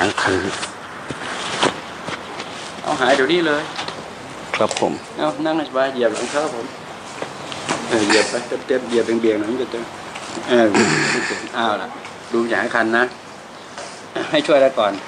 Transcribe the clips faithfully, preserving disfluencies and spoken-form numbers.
างคันเอาหายเดี๋ยวนี้เลยครับผมเอานั่งสบายเหยียบหลังเท้าผมเออเหยียบไปเต็มๆเหยียบเบี่ยงๆหน่อยมันจะเต็มเอออ้าวล่ะดูอย่าให้คันนะให้ช่วยแล้วก่อน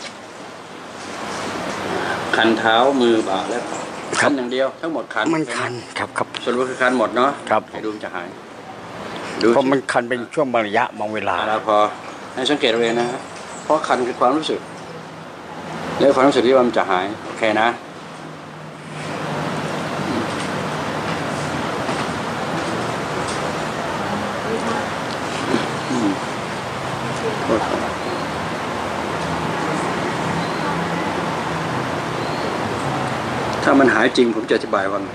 คันเท้ามือบ่าแล้วคันอย่างเดียวทั้งหมดคันมันคันครับครับส่วนว่าคือคันหมดเนาะครับให้ดูจะหายเพราะมันคันเป็นช่วงบางระยะบางเวลาแล้วพอให้สังเกตเอาเองนะเพราะคันคือความรู้สึกแล้วความรู้สึกที่ว่ามันจะหายโอเคนะถ้ามันหายจริงผมจะอธิบายว่าไง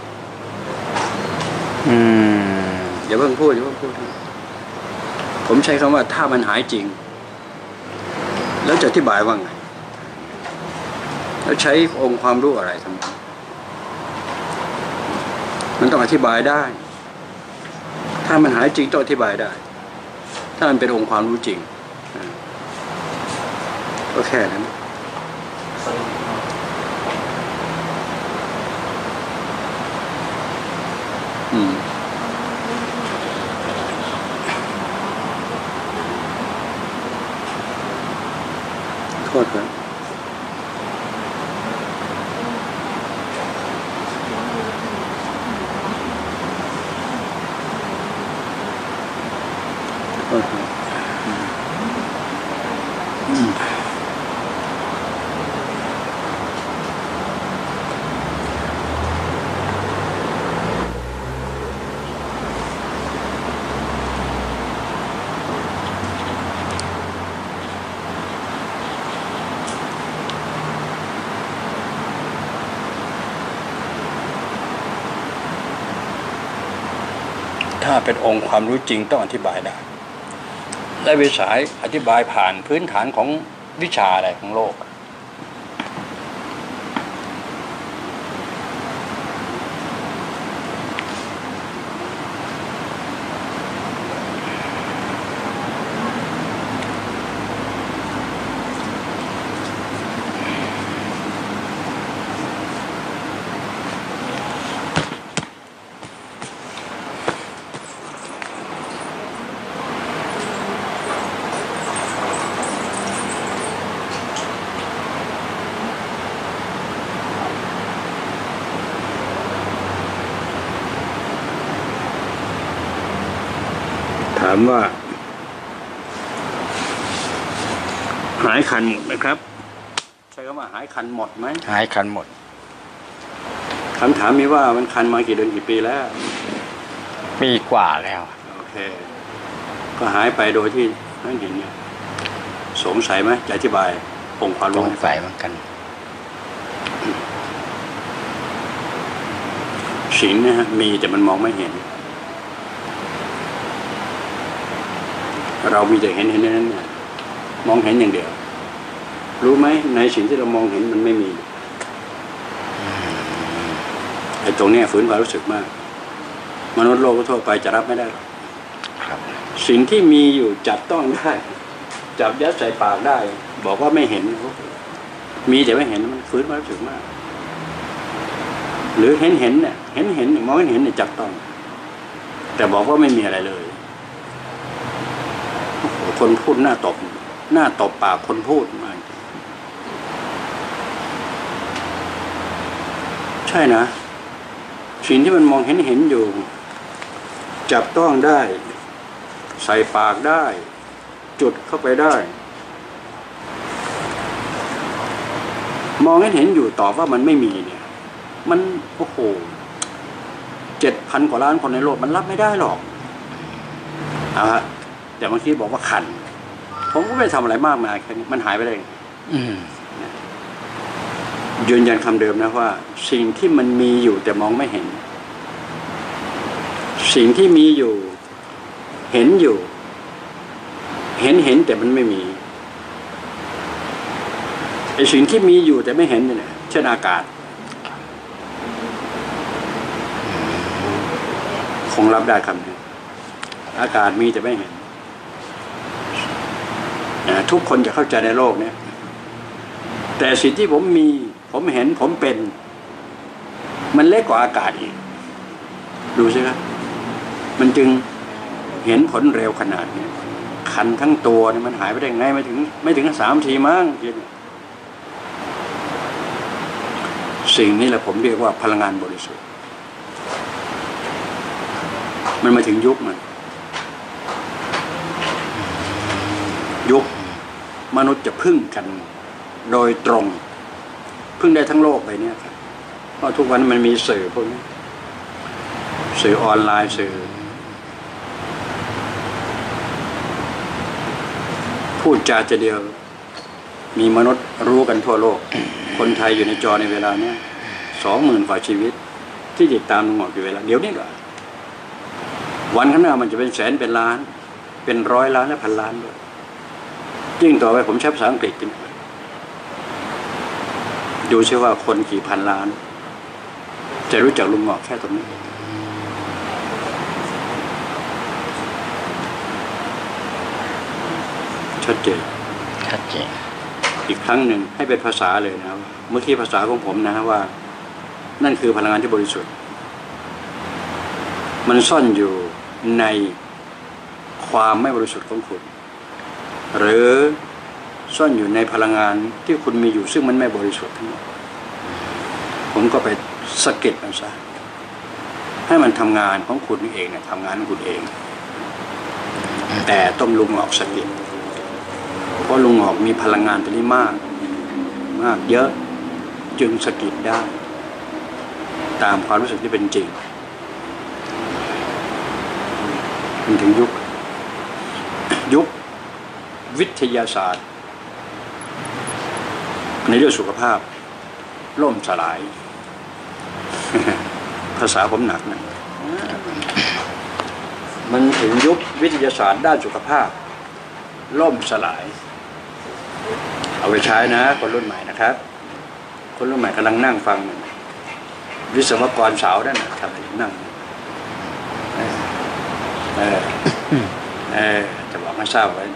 อืมอย่าเพิ่งพูดอย่าเพิ่งพูดผมใช้คำว่าถ้ามันหายจริงแล้วจะอธิบายว่าไงแล้วใช้องค์ความรู้อะไรทำไมมันต้องอธิบายได้ถ้ามันหายจริงต้องอธิบายได้ถ้ามันเป็นองค์ความรู้จริงก็แค่นั้นอืมโทษครับโทษครับอืมถ้าเป็นองค์ความรู้จริงต้องอธิบายได้และวิสัยอธิบายผ่านพื้นฐานของวิชาอะไรของโลกถามว่าหายคันหมดไหมครับใช้คำว่าหายคันหมดไหมหายคันหมดคำถามมีว่ามันคันมากี่เดือนกี่ปีแล้วปีกว่าแล้วโอเคก็หายไปโดยที่ไม่เห็นเนี่ยสงสัยไหมจะอธิบายองค์ความรู้สงสัยเหมือนกันสิ่งนะฮะมีแต่มันมองไม่เห็นเรามีแต่เห็นเห็นนั้นเนี่ยมองเห็นอย่างเดียวรู้ไหมในสิ่งที่เรามองเห็นมันไม่มีไอ้ตรงเนี้ยฝืนความรู้สึกมากมนุษย์โลกทั่วไปจะรับไม่ได้หรอกสิ่งที่มีอยู่จับต้องได้จับยัดใส่ปากได้บอกว่าไม่เห็นมีแต่ไม่เห็นมันฝืนความรู้สึกมากหรือเห็นเห็นเนี่ยเห็นเห็นมองเห็นเห็นเนี่ยจับต้องแต่บอกว่าไม่มีอะไรเลยคนพูดหน้าตบหน้าตบปากคนพูดมากใช่นะสิ่งที่มันมองเห็นเห็นอยู่จับต้องได้ใส่ปากได้จุดเข้าไปได้มองเห็นเห็นอยู่ตอบว่ามันไม่มีเนี่ยมันโอ้โหเจ็ดพันกว่าล้านคนในโลกมันรับไม่ได้หรอกอ่ะแต่บางทีบอกว่าคันผมก็ไม่ทำอะไรมากมายแค่นี้มันหายไปเลยยืนยันคำเดิมนะว่าสิ่งที่มันมีอยู่แต่มองไม่เห็นสิ่งที่มีอยู่เห็นอยู่เห็นเห็นแต่มันไม่มีไอ้สิ่งที่มีอยู่แต่ไม่เห็นเนี่ยเช่นอากาศคงรับได้คำนี้อากาศมีแต่ไม่เห็นทุกคนจะเข้าใจในโลกเนี่ยแต่สิ่งที่ผมมีผมเห็นผมเป็นมันเล็กกว่าอากาศอีกดูสิครับมันจึงเห็นผลเร็วขนาดนี้คันทั้งตัวนี่มันหายไปได้ไงไม่ถึงไม่ถึงสามทีมั้งสิ่งนี้แหละผมเรียกว่าพลังงานบริสุทธิ์มันมาถึงยุคมันยุคมนุษย์จะพึ่งกันโดยตรงพึ่งได้ทั้งโลกไปเนี่ยครับเพราะทุกวันมันมีสื่อพวกนี้สื่อออนไลน์สื่อพูดจาจะเดียวมีมนุษย์รู้กันทั่วโลก คนไทยอยู่ในจอในเวลาเนี้ยสองหมื่นกว่าชีวิตที่ติดตามลุงหมอกอยู่เวลาเดี๋ยวนี้ก็วันข้างหน้ามันจะเป็นแสนเป็นล้านเป็นร้อยล้านและพันล้านด้วยยิ่งต่อไปผมใช้ภาษาอังกฤษกันดูใช่ว่าคนกี่พันล้านจะรู้จักลุงหมอกแค่ตรงนี้ชัดเจนชัดเจนอีกครั้งหนึ่งให้เป็นภาษาเลยนะครับเมื่อกี้ภาษาของผมนะว่านั่นคือพลังงานที่บริสุทธิ์มันซ่อนอยู่ในความไม่บริสุทธิ์ของคุณหรือซ่อนอยู่ในพลังงานที่คุณมีอยู่ซึ่งมันไม่บริสุทธิ์ทั้งหมดผมก็ไปสะกิดมันซะให้มันทำงานของคุณเองเนี่ยทำงานของคุณเองแต่ต้องลุงออกสะกิดเพราะลุงออกมีพลังงานตัวนี้มากมากเยอะจึงสะกิดได้ตามความรู้สึกที่เป็นจริงมันถึงยุคยุควิทยาศาสตร์ในเรื่องสุขภาพล่มสลาย ภาษาผมหนักนะมันถึงยุควิทยาศาสตร์ด้านสุขภาพล่มสลายเอาไปใช้นะคนรุ่นใหม่นะครับคนรุ่นใหม่กำลังนั่งฟังวิศวกรสาวนั่นนะทำอะไรนั่งเออเออจะบอกให้ทราบไว้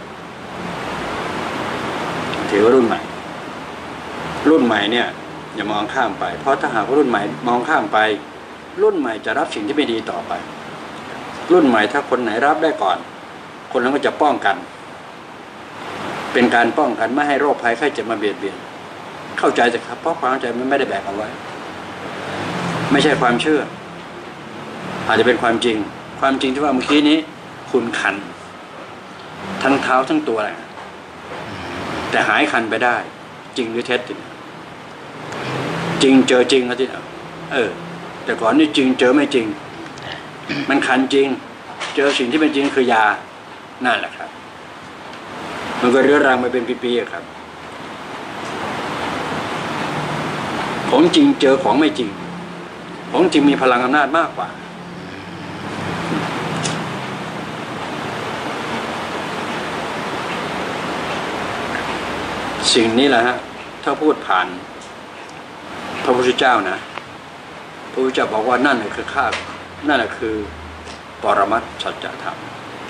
ถือว่ารุ่นใหม่รุ่นใหม่เนี่ยอย่ามองข้ามไปเพราะถ้าหากว่ารุ่นใหม่มองข้ามไปรุ่นใหม่จะรับสิ่งที่ไม่ดีต่อไปรุ่นใหม่ถ้าคนไหนรับได้ก่อนคนนั้นก็จะป้องกันเป็นการป้องกันไม่ให้โรคภัยไข้เจ็บมาเบียดเบียนเข้าใจแต่ครับเพราะความเข้าใจมันไม่ได้แบกเอาไว้ไม่ใช่ความเชื่ออาจจะเป็นความจริงความจริงที่ว่าเมื่อกี้นี้คุณคันทั้งเท้าทั้งตัวแหละแต่หายคันไปได้จริงหรือเท็จจริงเจอจริงนะที่เออแต่ก่อนนี่จริงเจอไม่จริงมันคันจริงเจอสิ่งที่เป็นจริงคือยานั่นแหละครับมันก็เรื้อรังมาเป็นปีๆครับของจริงเจอของไม่จริงของจริงมีพลังอำนาจมากกว่าสิ่งนี้แหละฮะถ้าพูดผ่านพระพุทธเจ้านะพระพุทธเจ้าบอกว่านั่นแหละคือข้านั่นแหละคือปรมัตถ์สัจธรรม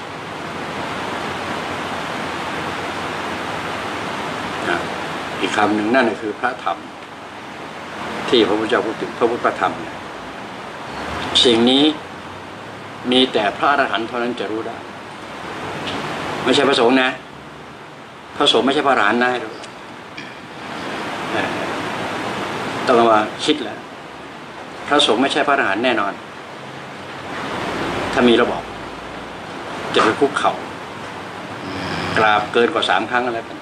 อีกคำหนึ่งนั่นคือพระธรรมที่พระพุทธเจ้าพูดถึงพระพุทธธรรมเนี่ยสิ่งนี้มีแต่พระอรหันต์เท่านั้นจะรู้ได้ไม่ใช่พระสงฆ์นะพระสงฆ์ไม่ใช่พระอรหันต์ได้หรอกต้องมาคิดแล้วพระสงฆ์ไม่ใช่พระอรหันต์แน่นอนถ้ามีเราบอกจะไปคุกเข่ากราบเกินกว่าสามครั้งแล้วกัน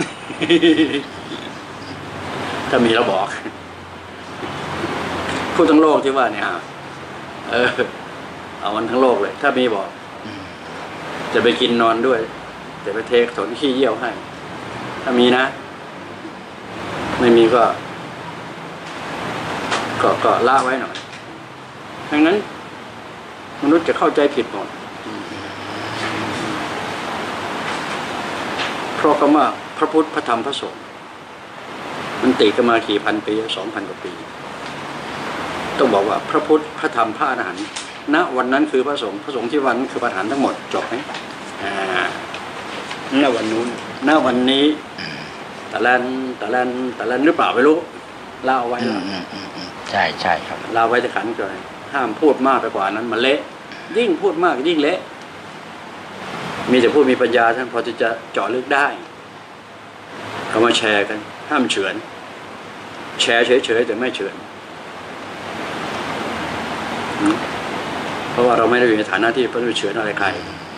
ถ้ามีเราบอกพูดทั้งโลกที่ว่าเนี่ยเออเอามันทั้งโลกเลยถ้ามีบอกจะไปกินนอนด้วยจะไปเทสนขี้เยี่ยวให้ถ้ามีนะไม่มีก็ก็ก็ละไว้หน่อยดังนั้นมนุษย์จะเข้าใจผิดหมดเพราะคำว่าพระพุทธพระธรรมพระสงฆ์มันติกันมากี่พันปีสองพันกว่าปีต้องบอกว่าพระพุทธพระธรรมพระอรหันต์ณวันนั้นคือพระสงฆ์พระสงฆ์ที่วันนั้นคือพระอรหันต์ทั้งหมดจบไหมอ่าณวันนู้นณวันนี้ตะลันตะลันตะลันหรือเปล่าไม่รู้เล่าไว้อืมอืมอืมอืมใช่ใช่ครับเล่าไว้จะขันก่อนห้ามพูดมากไปกว่านั้นมันเละยิ่งพูดมากยิ่งเละมีแต่พูดมีปัญญาท่านพอจะจะเจาะลึกได้เขามาแชร์กันห้ามเฉือนแชร์เฉยๆแต่ไม่เฉือนเพราะว่าเราไม่ได้อยู่ในฐานะที่จะเฉือนอะไรใคร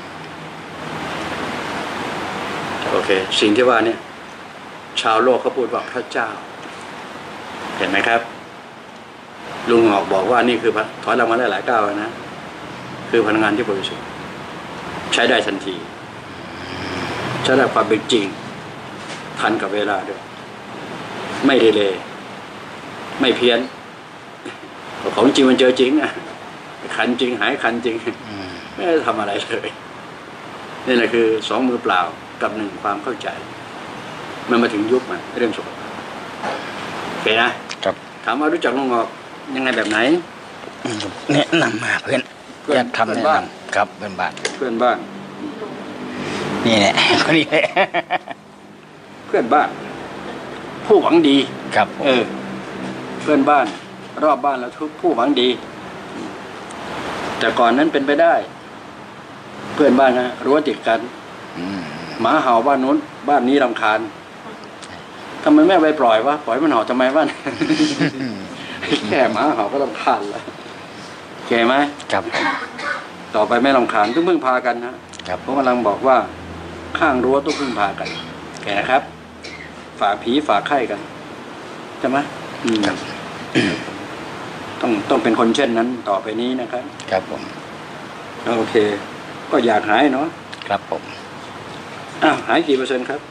โอเคสิ่งที่ว่าเนี่ยชาวโลกเขาพูดว่าพระเจ้าเห็นไหมครับลุงหอกบอกว่านี่คือถอยหลังมาได้หลายก้าวนะคือพลังงานที่บริสุทธิ์ใช้ได้ทันทีใช้ได้ความเป็นจริงทันกับเวลาด้วยไม่ดีเลยไม่เพี้ยนของจริงมันเจอจริงอะคันจริงหายคันจริงไม่ได้ทำอะไรเลยนี่แหละคือสองมือเปล่ากับหนึ่งความเข้าใจมันมาถึงยุคมันเรื่องสุขภาพโอเคนะครับถามว่ารู้จักลุงหอกยังไงแบบไหนแนะนำมาเพื่อนอยากทำแนะนำครับเพื่อนบ้านเพื่อนบ้านนี่แหละคนนี้แหละเพื่อนบ้าน ผู้หวังดีครับเออ เพื่อนบ้าน รอบบ้านแล้วทุกผู้หวังดี แต่ก่อนนั้นเป็นไปได้ เพื่อนบ้านนะรั้วติดกันหมาเห่าบ้านนู้น บ้านนี้รำคาญทำไมแม่ไปปล่อยวะปล่อยมันเห่าทำไมบ้าน แค่หมาเห่าก็รำคาญแล้วโอเคไหมครับต่อไปไม่รำคาญต้องพึ่งพากันนะครับผมกำลังบอกว่าข้างรั้วต้องพึ่งพากันแก่ครับ ฝากผีฝากไข้กันใช่ไหมอืมต้องต้องเป็นคนเช่นนั้นต่อไปนี้นะครับครับผมโอเค ก็อยากหายเนาะครับผมอ้าวหายกี่เปอร์เซ็นต์ครับ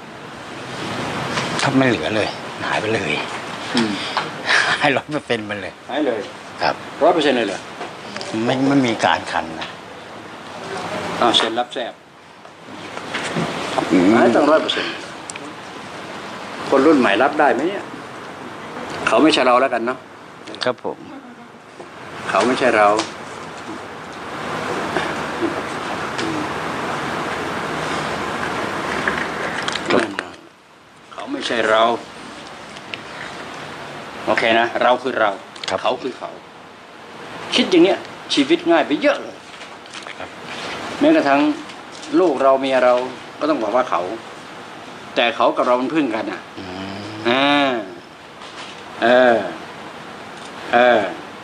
ถ้าไม่เหลือเลยหายไปเลยอืมให้ร้อยเปอร์เซ็นต์ไปเลยหายเลยครับร้อยเปอร์เซ็นต์เลยเหรอไม่ไม่มีการคันนะอ้าวเซ็นรับแทรกหายตั้งร้อยเปอร์เซ็นต์คนรุ่นใหม่รับได้ไหมเนี่ยเขาไม่ใช่เราแล้วกันเนาะครับผมเขาไม่ใช่เราเขาไม่ใช่เราโอเคนะเราคือเราเขาคือเขาคิดอย่างเนี้ยชีวิตง่ายไปเยอะเลยแม้กระทั่งลูกเราเมียเราก็ต้องบอกว่าเขาแต่เขากับเรามันพึ่งกันอ่ะอ่าเออเออ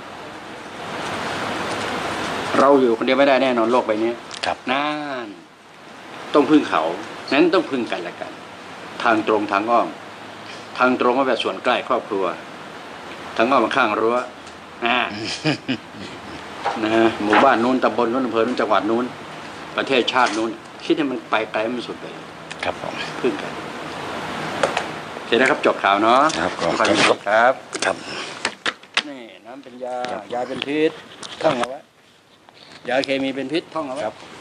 เราอยู่คนเดียวไม่ได้แน่นอนโลกใบนี้ครับนั่นต้องพึ่งเขานั้นต้องพึ่งกันและกัน ทางตรงทางอ้อม ทางตรงก็แบบส่วนใกล้ครอบครัวทางอ้อมมาข้างรั้วอ่านะหมู่บ้านนู้นตำบลนู้นอำเภอนู้นจังหวัดนู้นประเทศชาตินู้นคิดให้มันไปไกลมันสุดไปครับผมพึ่งกันเสร็จแล้วครับจบข่าวเนาะครับขอบคุณครับครับนี่น้ำเป็นยายาเป็นพิษท่องเอาไว้ยาเคมีเป็นพิษท่องเอาไว้ครับ